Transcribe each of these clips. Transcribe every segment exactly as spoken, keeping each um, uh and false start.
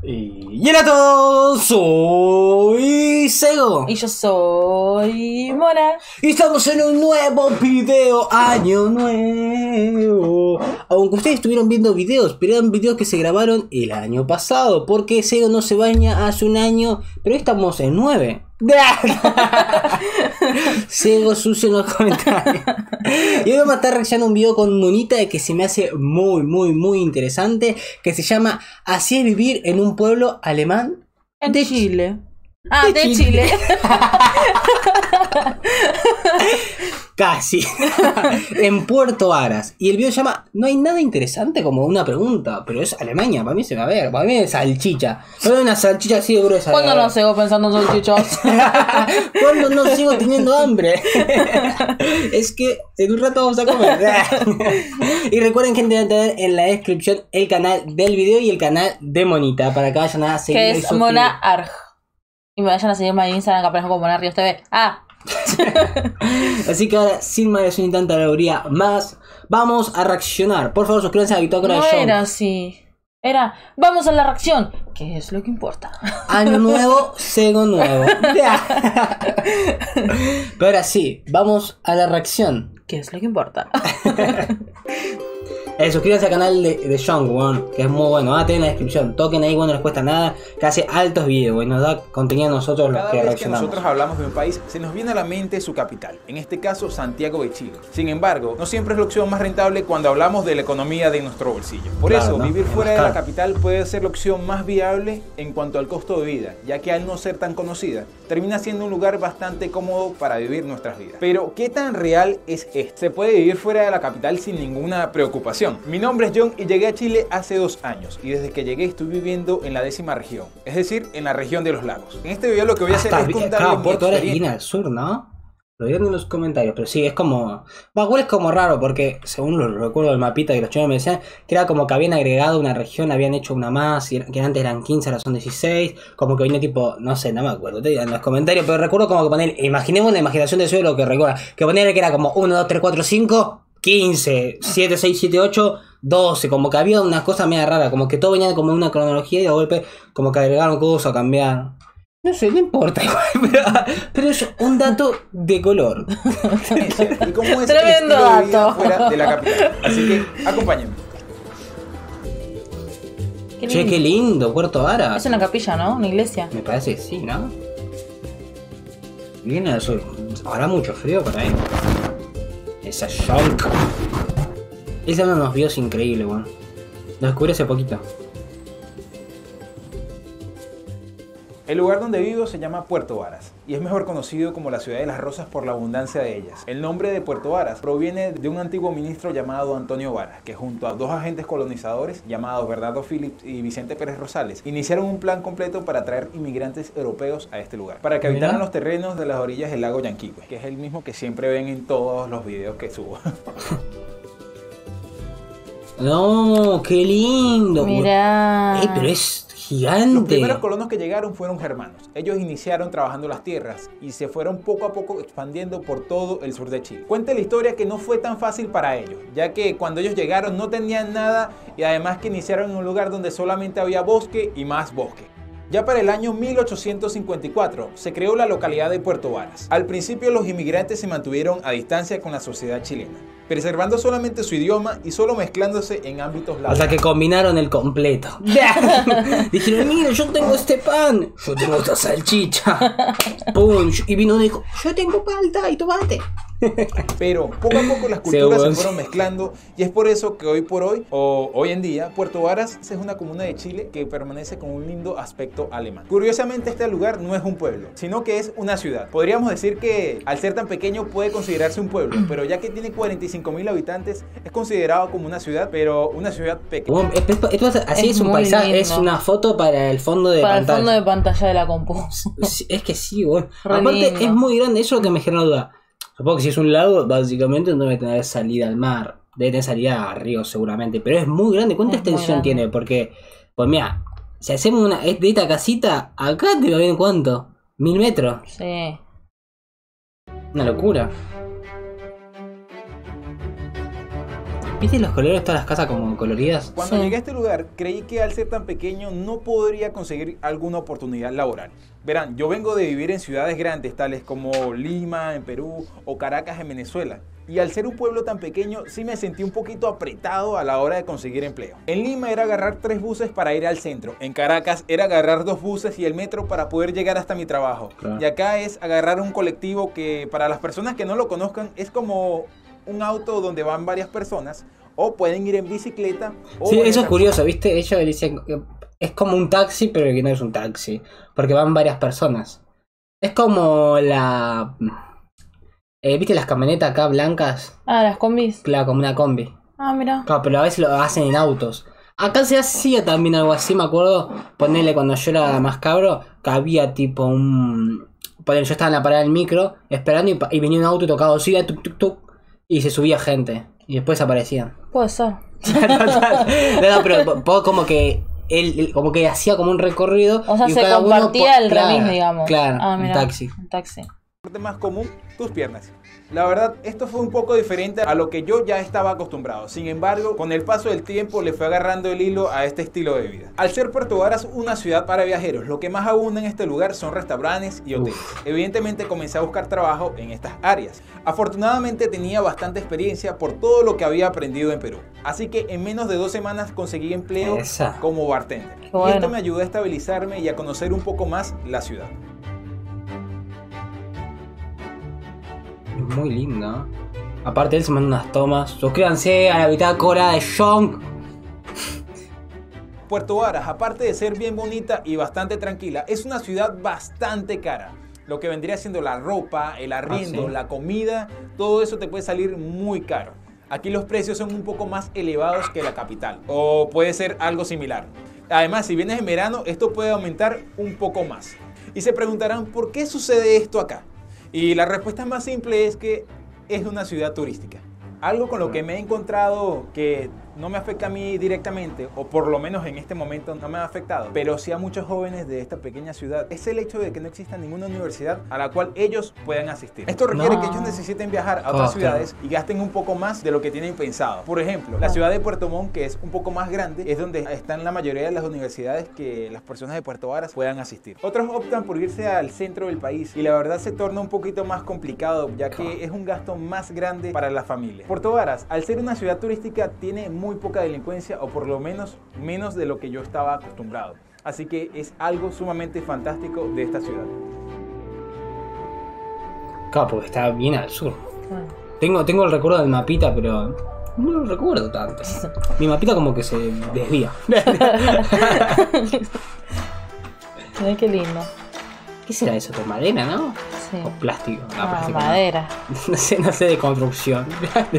Y hola a todos, soy Sego. Y yo soy Mona. Y estamos en un nuevo video, año nuevo. Aunque ustedes estuvieron viendo videos, pero eran videos que se grabaron el año pasado. Porque Sego no se baña hace un año, pero hoy estamos en nueve. Sego sucio en los comentarios. Y hoy vamos a estar reaccionando a un video con Monita que se me hace muy, muy, muy interesante. Que se llama Así es vivir en un pueblo alemán En de Chile. Ah, de de, Chile. Chile. Casi. En Puerto Varas. Y el video se llama No hay nada interesante, como una pregunta. Pero es Alemania, para mí se va a ver. Para mí es salchicha. Pero una salchicha así de gruesa. ¿Cuándo no sigo pensando en salchichos? ¿Cuándo no sigo teniendo hambre? Es que en un rato vamos a comer. Y recuerden, gente, de tener en la descripción el canal del video y el canal de Monita, para que vayan a seguir. Que y es suscribir. Mona Arg. Y me vayan a seguirme en Instagram, que aparezco como Mona Ríos T V. Ah. Así que ahora, sin más ni tanta teoría más, vamos a reaccionar. Por favor, suscríbanse a Bitácora de No Show. era así. Era, vamos a la reacción. ¿Qué es lo que importa? Año nuevo, Sego nuevo. Pero ahora sí, vamos a la reacción. ¿Qué es lo que importa? Eh, suscríbanse al canal de, de John, bueno, que es muy bueno. Va a tener en la descripción. Toquen ahí, bueno, no les cuesta nada. Que hace altos videos, y nos da contenido a nosotros los Cada que vez que reaccionamos. nosotros hablamos de un país, se nos viene a la mente su capital, en este caso Santiago de Chile. Sin embargo, no siempre es la opción más rentable cuando hablamos de la economía de nuestro bolsillo. Por Claro, eso, ¿no? vivir Es fuera más de la caro. capital puede ser la opción más viable en cuanto al costo de vida, ya que al no ser tan conocida, termina siendo un lugar bastante cómodo para vivir nuestras vidas. Pero, ¿qué tan real es esto? Se puede vivir fuera de la capital sin ninguna preocupación. Mi nombre es John y llegué a Chile hace dos años, y desde que llegué estoy viviendo en la décima región, es decir, en la región de los lagos. En este video lo que voy a hacer Hasta es vi- contarles acá, mi Puerto Varas experiencia. viene al sur, ¿no? Lo vieron en los comentarios, pero sí, es como... Va, igual es como raro, porque según lo recuerdo del mapita que los chinos me decían, que era como que habían agregado una región, habían hecho una más, y que antes eran quince, ahora son dieciséis, como que viene tipo, no sé, no me acuerdo, te digan en los comentarios, pero recuerdo como que poner, imaginemos la imaginación de suelo lo que recuerda, que poner que era como uno, dos, tres, cuatro, cinco, quince, siete, seis, siete, ocho, doce, como que había una cosa media rara, como que todo venía como en una cronología y de golpe como que agregaron cosas, cambiaron. No sé, no importa igual, pero, pero es un dato de color. Y cómo es Tremendo el estilo de vida dato. fuera de la capital. Así que acompáñenme. Qué Che, lindo. qué lindo, Puerto Varas. Es una capilla, ¿no? Una iglesia. Me parece que sí, ¿no? Viene al sur. Hará mucho frío por ahí. Esa shonk. Esa no nos vio, es increíble, weón. Lo descubrí hace poquito. El lugar donde vivo se llama Puerto Varas y es mejor conocido como la ciudad de las rosas por la abundancia de ellas. El nombre de Puerto Varas proviene de un antiguo ministro llamado Antonio Varas, que junto a dos agentes colonizadores llamados Bernardo Phillips y Vicente Pérez Rosales iniciaron un plan completo para traer inmigrantes europeos a este lugar, para que Mira. habitaran los terrenos de las orillas del lago Yanquihue, que es el mismo que siempre ven en todos los videos que subo. No, qué lindo. Mirá. Eh, pero es Los gigante. primeros colonos que llegaron fueron germanos. Ellos iniciaron trabajando las tierras y se fueron poco a poco expandiendo por todo el sur de Chile. Cuenta la historia que no fue tan fácil para ellos, ya que cuando ellos llegaron no tenían nada y además que iniciaron en un lugar donde solamente había bosque y más bosque. Ya para el año mil ochocientos cincuenta y cuatro se creó la localidad de Puerto Varas. Al principio los inmigrantes se mantuvieron a distancia con la sociedad chilena, preservando solamente su idioma y solo mezclándose en ámbitos O laborales. sea que combinaron el completo. Dijeron, mira, yo tengo este pan. Yo tengo esta salchicha. Pum. Y vino uno y dijo, yo tengo palta y tomate. Pero poco a poco las culturas Según. se fueron mezclando y es por eso que hoy por hoy, o hoy en día, Puerto Varas es una comuna de Chile que permanece con un lindo aspecto alemán. Curiosamente, este lugar no es un pueblo, sino que es una ciudad. Podríamos decir que al ser tan pequeño puede considerarse un pueblo, pero ya que tiene cuarenta y cinco mil habitantes, es considerado como una ciudad, pero una ciudad pequeña. Bueno, esto- esto es- así Es es un muy paisaje, lindo. es una foto para el fondo de Para el pantalla. fondo de pantalla de la compu. Sí, es que sí, bueno. Re Aparte lindo. es muy grande, eso es lo que me genera duda. Supongo que si es un lago, básicamente no debe tener salida al mar. Debe tener salida a río seguramente. Pero es muy grande. ¿Cuánta Es muy extensión grande. tiene? Porque, pues mira, si hacemos una de esta casita, acá te va bien cuánto. Mil metros. Sí. Una locura. ¿Viste los colores de todas las casas como coloridas? Cuando Sí. llegué a este lugar, creí que al ser tan pequeño no podría conseguir alguna oportunidad laboral. Verán, yo vengo de vivir en ciudades grandes, tales como Lima, en Perú, o Caracas, en Venezuela. Y al ser un pueblo tan pequeño, sí me sentí un poquito apretado a la hora de conseguir empleo. En Lima era agarrar tres buses para ir al centro. En Caracas era agarrar dos buses y el metro para poder llegar hasta mi trabajo. Claro. Y acá es agarrar un colectivo que, para las personas que no lo conozcan, es como un auto donde van varias personas, o pueden ir en bicicleta. O Sí, en eso es el curioso, ¿viste? Ellos dicen que es como un taxi, pero que no es un taxi, porque van varias personas. Es como la... eh, ¿viste las camionetas acá blancas? Ah, las combis. Claro, como una combi. Ah, mira. Claro, pero a veces lo hacen en autos. Acá se hacía también algo así, me acuerdo. Ponerle cuando yo era más cabro, que había tipo un... Ponele, yo estaba en la parada del micro, esperando, y, pa- y venía un auto y tocaba bocina, tuk, tuk, tuk, y se subía gente. Y después aparecían. Puede ser. No, no, pero po- como que él, él como que hacía como un recorrido. O sea, y se cada uno compartía po- el claro, remis, digamos. Claro, Ah, un mira. taxi. Un taxi. parte más común, tus piernas. La verdad, esto fue un poco diferente a lo que yo ya estaba acostumbrado. Sin embargo, con el paso del tiempo le fue agarrando el hilo a este estilo de vida. Al ser Puerto Varas una ciudad para viajeros, lo que más abunda en este lugar son restaurantes y hoteles. Uf. Evidentemente comencé a buscar trabajo en estas áreas. Afortunadamente tenía bastante experiencia por todo lo que había aprendido en Perú. Así que en menos de dos semanas conseguí empleo Esa. como bartender. Qué Y bueno. esto me ayudó a estabilizarme y a conocer un poco más la ciudad. Muy lindo. Aparte él se manda unas tomas. Suscríbanse a la bitácora de John. Puerto Varas, aparte de ser bien bonita y bastante tranquila, es una ciudad bastante cara. Lo que vendría siendo la ropa, el arriendo, ¿Ah, sí? la comida, todo eso te puede salir muy caro. Aquí los precios son un poco más elevados que la capital, o puede ser algo similar. Además, si vienes en verano, esto puede aumentar un poco más. Y se preguntarán, ¿por qué sucede esto acá? Y la respuesta más simple es que es una ciudad turística. Algo con lo que me he encontrado que no me afecta a mí directamente, o por lo menos en este momento no me ha afectado, pero sí a muchos jóvenes de esta pequeña ciudad, es el hecho de que no exista ninguna universidad a la cual ellos puedan asistir. Esto requiere No. que ellos necesiten viajar a otras Oh, ciudades y gasten un poco más de lo que tienen pensado. Por ejemplo, la ciudad de Puerto Montt, que es un poco más grande, es donde están la mayoría de las universidades que las personas de Puerto Varas puedan asistir. Otros optan por irse al centro del país y la verdad se torna un poquito más complicado, ya que es un gasto más grande para la familia. Puerto Varas, al ser una ciudad turística, tiene muy poca delincuencia, o por lo menos menos de lo que yo estaba acostumbrado. Así que es algo sumamente fantástico de esta ciudad. Claro, porque está bien al sur. Claro. Tengo, tengo el recuerdo del mapita, pero no lo recuerdo tanto. Mi mapita como que se desvía. Mirá qué lindo. ¿Qué será eso? ¿De madera, no? Sí. O plástico. No, Ah, plástico no. madera. No sé, no sé de construcción.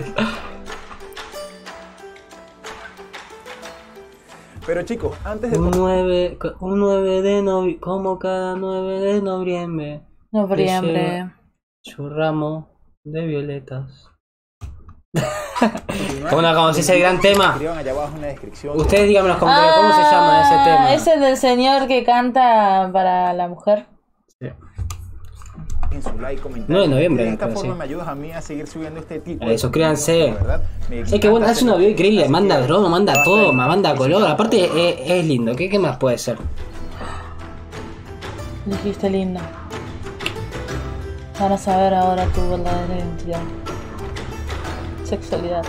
Pero chicos, antes de... Un nueve, un nueve de noviembre, como cada nueve de noviembre, Noviembre. su ramo de violetas. ¿Cómo no hagamos ese gran tema? Escriban allá abajo en la descripción. Ustedes díganme en los comentarios cómo se llama ese tema. Es el del señor que canta para la mujer. Sí. En su like, comentario. nueve de noviembre, De esta pero forma sí. me ayudas a mí a seguir subiendo este tipo Eh, suscríbanse. contenido, la verdad, me Es que bueno, encanta hace una hacerlo. video increíble, Así manda que drono, manda basta todo, de- me manda color. Aparte es, es lindo, ¿Qué, ¿qué más puede ser? Dijiste lindo. Van a saber ahora tu verdadera identidad. Sexualidad.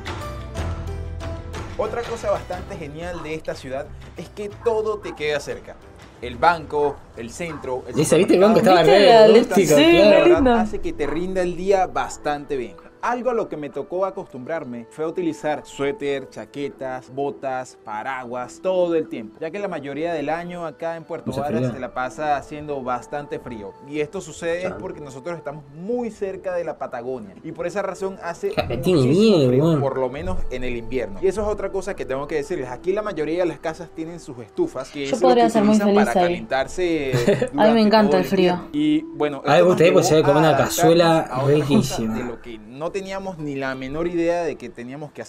Otra cosa bastante genial de esta ciudad es que todo te queda cerca. El banco, el centro, el Dice, ¿viste? El banco estaba ¿Viste re la rústico, leche? Sí, claro. La re verdad lindo. hace que te rinda el día bastante bien. Algo a lo que me tocó acostumbrarme fue a utilizar suéter, chaquetas, botas, paraguas, todo el tiempo, ya que la mayoría del año acá en Puerto Hace Varas frío. se la pasa haciendo bastante frío. Y esto sucede es porque nosotros estamos muy cerca de la Patagonia y por esa razón hace Ja, tiene muchísimo nieve, frío, weón. por lo menos en el invierno. Y eso es otra cosa que tengo que decirles. Aquí la mayoría de las casas tienen sus estufas, que Yo es lo podría que ser muy utilizan feliz para ahí. calentarse. A mí me encanta todo el frío. invierno. Y bueno, A mí me esto gustaría, nos pues, se ve llevó como a una adaptarnos cazuela a otra cosa riquísima. de lo que no teníamos ni la menor idea de que teníamos que hacer.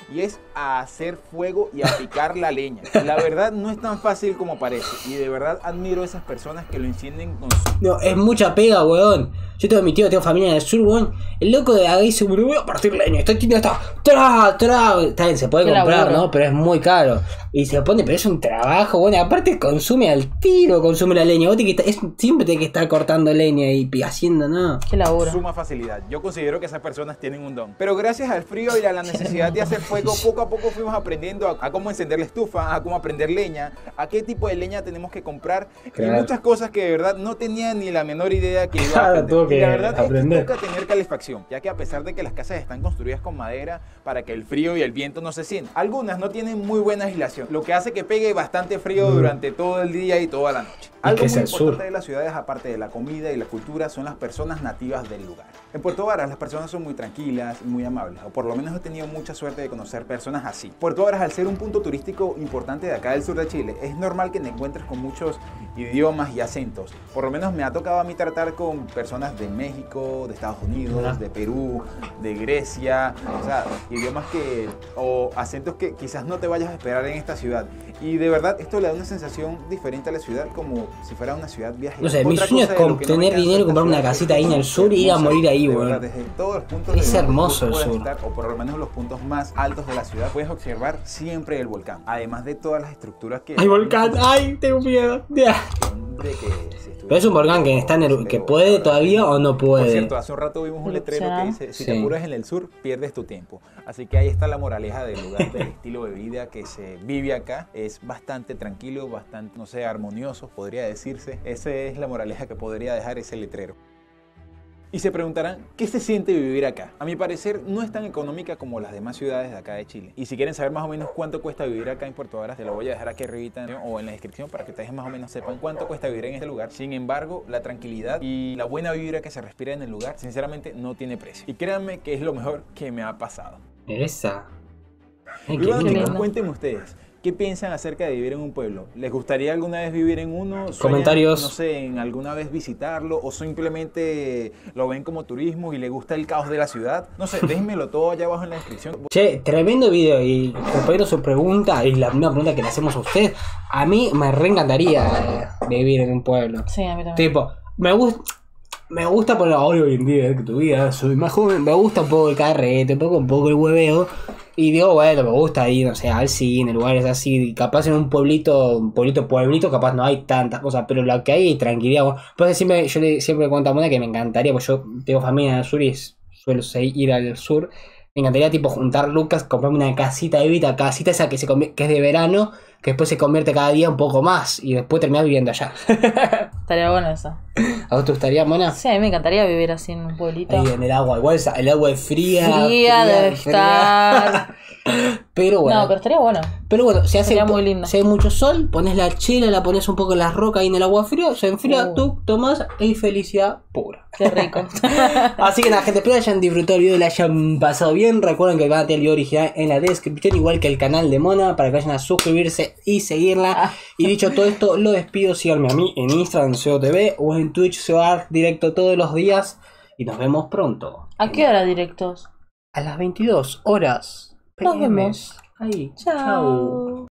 y es a hacer fuego y a picar la leña. La verdad no es tan fácil como parece y de verdad admiro a esas personas que lo encienden con su... No, es mucha pega, weón. Yo tengo mi tío, tengo familia en el sur, weón. El loco de ahí se me voy a partir leña. Estoy tiene esta. Tra, tra. Está bien, se puede Qué comprar, laburo. ¿no? Pero es muy caro. Y se pone, pero es un trabajo, bueno. Aparte consume al tiro, consume la leña. Vos tenés que estar, es, siempre tenés que estar cortando leña y pi- haciendo, ¿no? Qué laburo. suma facilidad. Yo considero que esas personas tienen un don. Pero gracias al frío y a la necesidad de hacer fuego, poco a poco fuimos aprendiendo a, a cómo encender la estufa, a cómo prender leña, a qué tipo de leña tenemos que comprar Claro. y muchas cosas que de verdad no tenía ni la menor idea que iba a Claro, aprender. tuvo que y la verdad es aprender. que toca tener calefacción, ya que a pesar de que las casas están construidas con madera para que el frío y el viento no se sientan, algunas no tienen muy buena aislación, lo que hace que pegue bastante frío Mm. durante todo el día y toda la noche. Y Algo que es muy el importante sur. de las ciudades, aparte de la comida y la cultura, son las personas nativas del lugar. En Puerto Varas las personas son muy tranquilas y muy amables, o por lo menos he tenido mucha suerte de conocer personas así. Puerto Varas, al ser un punto turístico importante de acá del sur de Chile, es normal que te encuentres con muchos idiomas y acentos. Por lo menos me ha tocado a mí tratar con personas de México, de Estados Unidos, Ajá. de Perú, de Grecia, o sea, idiomas que, o acentos que quizás no te vayas a esperar en esta ciudad. Y de verdad esto le da una sensación diferente a la ciudad, como si fuera una ciudad viajera. No sé, mi Otra sueño cosa es de lo con que no me tener cansa dinero y de esta comprar una ciudad es casita ahí en el que es sur y ir a hermosa, morir ahí, de weón. verdad, desde todos los puntos Es de donde hermoso tú el puedas sur. estar, o por lo menos los puntos más altos de la ciudad, puedes observar siempre el volcán, además de todas las estructuras que... ¡Ay, volcán! ¡Ay, tengo miedo! Ya. Hombre, que si estuviera- Pero es un volcán que está en el- que Pero, puede ahora, todavía o no puede. Por cierto, hace un rato vimos un letrero que dice, si te Sí. apuras en el sur, pierdes tu tiempo. Así que ahí está la moraleja del lugar, del estilo de vida que se vive acá. Es bastante tranquilo, bastante, no sé, armonioso, podría decirse. Esa es la moraleja que podría dejar ese letrero. Y se preguntarán, ¿qué se siente vivir acá? A mi parecer, no es tan económica como las demás ciudades de acá de Chile. Y si quieren saber más o menos cuánto cuesta vivir acá en Puerto Varas, te lo voy a dejar aquí arribita o en la descripción para que ustedes más o menos sepan cuánto cuesta vivir en este lugar. Sin embargo, la tranquilidad y la buena vibra que se respira en el lugar, sinceramente, no tiene precio. Y créanme que es lo mejor que me ha pasado. Esa. Ay, Y qué bueno, lindo. chicos, cuéntenme ustedes. ¿Qué piensan acerca de vivir en un pueblo? ¿Les gustaría alguna vez vivir en uno? ¿Sueñan, Comentarios. no sé, en alguna vez visitarlo? ¿O simplemente lo ven como turismo y les gusta el caos de la ciudad? No sé, déjenmelo todo allá abajo en la descripción. Che, tremendo video y respondiendo su pregunta y la misma pregunta que le hacemos a usted, a mí me reencantaría eh, vivir en un pueblo. Sí, a mí también. Tipo, me gusta, me gusta poner hoy hoy en día que tu vida, soy más joven, me gusta un poco el carrete, un poco, un poco el hueveo. Y digo, bueno, me gusta ir, no sé, al cine, lugares así, capaz en un pueblito, un pueblito, pueblito, capaz no hay tantas cosas, pero lo que hay es tranquilidad. Bueno, pues siempre, yo le siempre cuento a Mona que me encantaría, pues yo tengo familia en el sur y suelo ir al sur. Me encantaría tipo juntar lucas, comprarme una casita de vida, casita esa que se convier- que es de verano, que después se convierte cada día un poco más y después terminar viviendo allá. Estaría bueno eso. ¿A vos te gustaría, Mona? Sí, a mí me encantaría vivir así en un pueblito. Ahí en el agua, igual esa- el agua es fría. Fría debe estar. Pero bueno. No, pero estaría bueno. Pero bueno, si hace, Sería po- muy lindo. si hay mucho sol, pones la chela, la pones un poco en la roca ahí en el agua fría, se enfría, Uh. tú tomás y felicidad pura. Qué rico. Así que nada, gente, espero hayan disfrutado el video y la hayan pasado bien. Recuerden que van a tener el video original en la descripción, igual que el canal de Mona, para que vayan a suscribirse y seguirla. Ah. Y dicho todo esto, lo despido. Síganme a mí en Instagram, C O T V, o en Twitch, C O A R, directo todos los días. Y nos vemos pronto. ¿A qué hora directos? A las veintidós horas. Nos P M. vemos. Ahí. Chao.